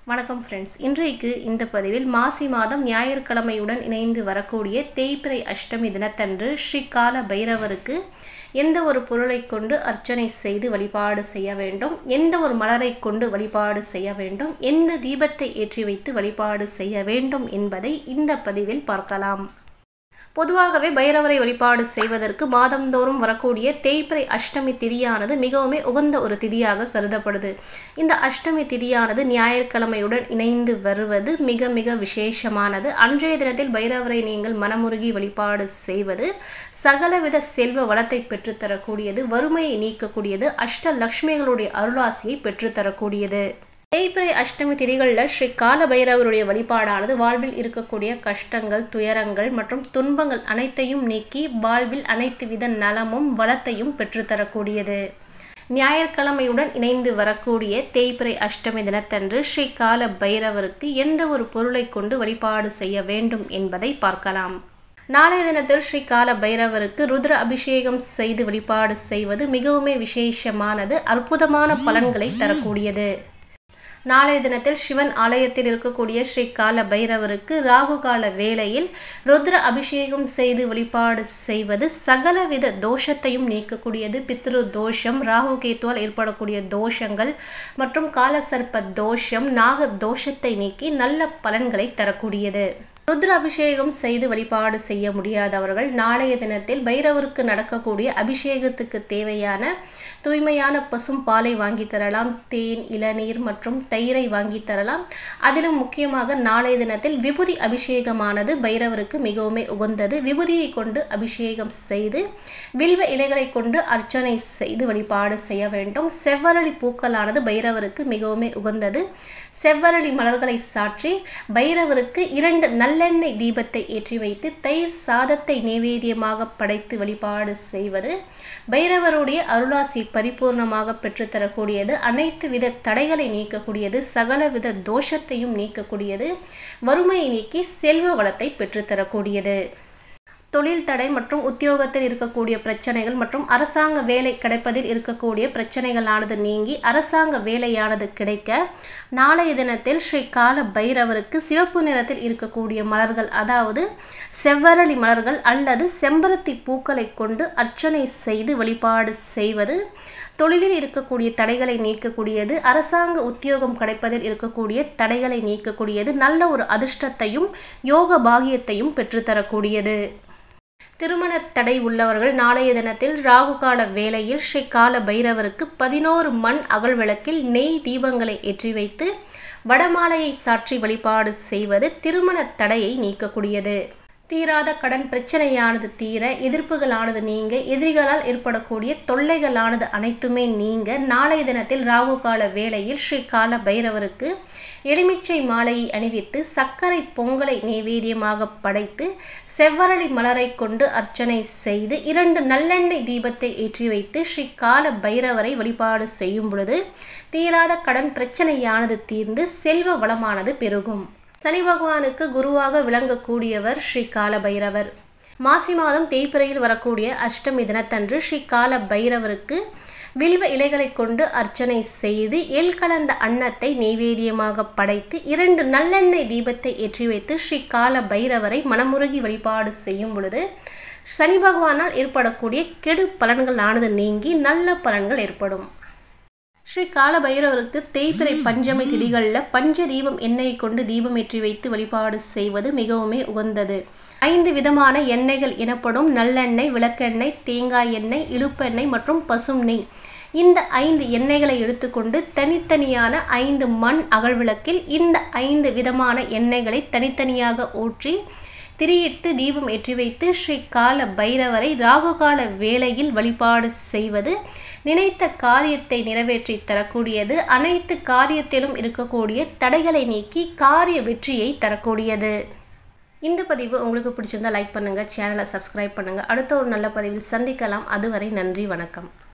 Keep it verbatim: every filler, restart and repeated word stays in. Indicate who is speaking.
Speaker 1: வணக்கம் ஃப்ரெண்ட்ஸ், இன்றைக்கு இந்த பதிவில் மாசி மாதம் ஞாயிற்றுக்கிழமையுடன் இணைந்து வரக்கூடிய தேய்பிறை அஷ்டமி தினத்தன்று ஸ்ரீ கால பைரவருக்கு எந்த ஒரு பொருளை கொண்டு அர்ச்சனை செய்து வழிபாடு செய்ய வேண்டும், எந்த ஒரு மலரை கொண்டு வழிபாடு செய்ய வேண்டும், எந்த தீபத்தை ஏற்றி வைத்து வழிபாடு செய்ய வேண்டும் என்பதை இந்த பதிவில் பார்க்கலாம். பொதுவாகவே பைரவரை வழிபாடு செய்வதற்கு மாதந்தோறும் வரக்கூடிய தேய்பிறை அஷ்டமி திதியானது மிகவும் உகந்த ஒரு திதியாக கருதப்படுது. இந்த அஷ்டமி திதியானது ஞாயிற்றுக்கிழமையுடன் இணைந்து வருவது மிக மிக விசேஷமானது. அன்றைய தினத்தில் பைரவரை நீங்கள் மனமுருகி வழிபாடு செய்வது சகலவித செல்வ வளத்தை பெற்றுத்தரக்கூடியது, வறுமையை நீக்கக்கூடியது, அஷ்ட லக்ஷ்மிகளுடைய அருளாசியை பெற்றுத்தரக்கூடியது. தேய்பிறை அஷ்டமி திதிகளில் ஸ்ரீ கால பைரவருடைய வழிபாடானது வாழ்வில் இருக்கக்கூடிய கஷ்டங்கள், துயரங்கள் மற்றும் துன்பங்கள் அனைத்தையும் நீக்கி வாழ்வில் அனைத்து வித நலமும் வளத்தையும் பெற்றுத்தரக்கூடியது. ஞாயிற்றுக்கிழமையுடன் இணைந்து வரக்கூடிய தேய்பிறை அஷ்டமி தினத்தன்று ஸ்ரீ கால பைரவருக்கு எந்த ஒரு பொருளை கொண்டு வழிபாடு செய்ய வேண்டும் என்பதை பார்க்கலாம். நாளைய தினத்தில் ஸ்ரீ கால பைரவருக்கு ருத்ர அபிஷேகம் செய்து வழிபாடு செய்வது மிகவும் விசேஷமானது, அற்புதமான பலன்களை தரக்கூடியது. நாளைய தினத்தில் சிவன் ஆலயத்தில் இருக்கக்கூடிய ஸ்ரீ கால பைரவருக்கு ராகு கால வேளையில் ருத்ர அபிஷேகம் செய்து வழிபாடு செய்வது சகலவித தோஷத்தையும் நீக்கக்கூடியது. பித்ரு தோஷம், ராகு கேத்துவால் ஏற்படக்கூடிய தோஷங்கள் மற்றும் காலசர்ப்ப தோஷம், நாக தோஷத்தை நீக்கி நல்ல பலன்களை தரக்கூடியது. ருத்ர அபிஷேகம் செய்து வழிபாடு செய்ய முடியாதவர்கள் நாளைய தினத்தில் பைரவருக்கு நடக்கக்கூடிய அபிஷேகத்துக்கு தேவையான தூய்மையான பசும் பாலை வாங்கி தரலாம், தேன், இளநீர் மற்றும் தயிரை வாங்கி தரலாம். அதிலும் முக்கியமாக நாளைய தினத்தில் விபூதி அபிஷேகமானது பைரவருக்கு மிகவும் உகந்தது. விபூதியை கொண்டு அபிஷேகம் செய்து வில்வ இலைகளை கொண்டு அர்ச்சனை செய்து வழிபாடு செய்ய வேண்டும். செவ்வரளி பூக்களானது பைரவருக்கு மிகவும் உகந்தது. செவ்வரளி மலர்களை சாற்றி பைரவருக்கு இரண்டு நல்லெண்ணெய் தீபத்தை ஏற்றி வைத்து தயிர் சாதத்தை நைவேத்தியமாக படைத்து வழிபாடு செய்வது பைரவருடைய அருளாசி பரிபூர்ணமாக பெற்றுத்தரக்கூடியது, அனைத்து வித தடைகளை நீக்கக்கூடியது, சகலவித தோஷத்தையும் நீக்கக்கூடியது, வறுமையை நீக்கி செல்வ வளத்தை பெற்றுத்தரக்கூடியது. தொழில் தடை மற்றும் உத்தியோகத்தில் இருக்கக்கூடிய பிரச்சனைகள் மற்றும் அரசாங்க வேலை கிடைப்பதில் இருக்கக்கூடிய பிரச்சனைகளானது நீங்கி அரசாங்க வேலையானது கிடைக்க நாளைய தினத்தில் ஸ்ரீ கால பைரவருக்கு சிவப்பு நிறத்தில் இருக்கக்கூடிய மலர்கள், அதாவது செவ்வரளி மலர்கள் அல்லது செம்பருத்தி பூக்களை கொண்டு அர்ச்சனை செய்து வழிபாடு செய்வது தொழிலில் இருக்கக்கூடிய தடைகளை நீக்கக்கூடியது, அரசாங்க உத்தியோகம் கிடைப்பதில் இருக்கக்கூடிய தடைகளை நீக்கக்கூடியது, நல்ல ஒரு அதிர்ஷ்டத்தையும் யோக பாகியத்தையும் பெற்றுத்தரக்கூடியது. திருமண தடை உள்ளவர்கள் நாளைய தினத்தில் ராகு கால வேளையில் ஸ்ரீ கால பைரவருக்கு பதினோரு மண் அகல் விளக்கில் நெய் தீபங்களை ஏற்றி வைத்து வடமாலையை சாற்றி வழிபாடு செய்வது திருமண தடையை நீக்கக்கூடியது. தீராத கடன் பிரச்சனையானது தீர, எதிர்ப்புகளானது நீங்க, எதிரிகளால் ஏற்படக்கூடிய தொல்லைகளானது அனைத்துமே நீங்க நாளைய தினத்தில் ராகு கால வேளையில் ஸ்ரீ கால பைரவருக்கு எலுமிச்சை மாலையை அணிவித்து சர்க்கரை பொங்கலை நைவேத்தியமாக படைத்து செவ்வரளி மலரை கொண்டு அர்ச்சனை செய்து இரண்டு நல்லெண்ணெய் தீபத்தை ஏற்றி வைத்து ஸ்ரீ கால பைரவரை வழிபாடு செய்யும் பொழுது தீராத கடன் பிரச்சனையானது தீர்ந்து செல்வ வளமானது பெருகும். சனி பகவானுக்கு குருவாக விளங்கக்கூடியவர் ஸ்ரீ கால பைரவர். மாசி மாதம் தேய்பிறையில் வரக்கூடிய அஷ்டமி தினத்தன்று ஸ்ரீ கால பைரவருக்கு வில்வ இலைகளை கொண்டு அர்ச்சனை செய்து எள் கலந்த அன்னத்தை நைவேத்தியமாக படைத்து இரண்டு நல்லெண்ணெய் தீபத்தை ஏற்றி வைத்து ஸ்ரீ கால பைரவரை மனமுருகி வழிபாடு செய்யும் பொழுது சனி பகவானால் ஏற்படக்கூடிய கெடு பலன்களானது நீங்கி நல்ல பலன்கள் ஏற்படும். ஸ்ரீ கால பைரவருக்கு தேய்பிறை பஞ்சமி திதிகளில் பஞ்ச தீபம் எண்ணெயை கொண்டு தீபம் ஏற்றி வைத்து வழிபாடு செய்வது மிகவும் உகந்தது. ஐந்து விதமான எண்ணெய்கள் எனப்படும் நல்லெண்ணெய், விளக்கெண்ணெய், தேங்காய் எண்ணெய், இழுப்பெண்ணெய் மற்றும் பசும் நெய், இந்த ஐந்து எண்ணெய்களை எடுத்துக்கொண்டு தனித்தனியான ஐந்து மண் அகல் விளக்கில் இந்த ஐந்து விதமான எண்ணெய்களை தனித்தனியாக ஊற்றி திரியிட்டு தீபம் ஏற்றி வைத்து ஸ்ரீ கால பைரவரை ராகு கால வேளையில் வழிபாடு செய்வது நினைத்த காரியத்தை நிறைவேற்றி தரக்கூடியது, அனைத்து காரியத்திலும் இருக்கக்கூடிய தடைகளை நீக்கி காரிய வெற்றியை தரக்கூடியது. இந்த பதிவு உங்களுக்கு பிடிச்சிருந்தா லைக் பண்ணுங்கள், சேனலை சப்ஸ்கிரைப் பண்ணுங்கள். அடுத்த ஒரு நல்ல பதிவில் சந்திக்கலாம். அதுவரை நன்றி, வணக்கம்.